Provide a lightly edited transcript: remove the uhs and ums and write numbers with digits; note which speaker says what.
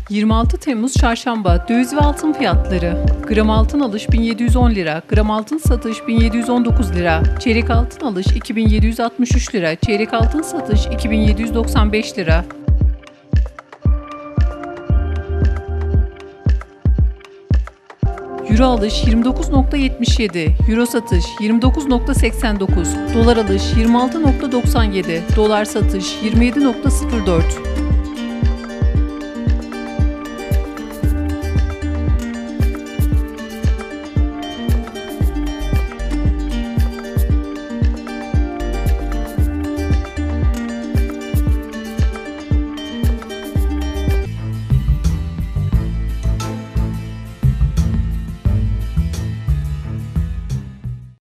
Speaker 1: 26 Temmuz Çarşamba döviz ve altın fiyatları. Gram altın alış 1710 lira, gram altın satış 1719 lira, çeyrek altın alış 2763 lira, çeyrek altın satış 2795 lira. Euro alış 29.77, Euro satış 29.89, dolar alış 26.97, dolar satış 27.04.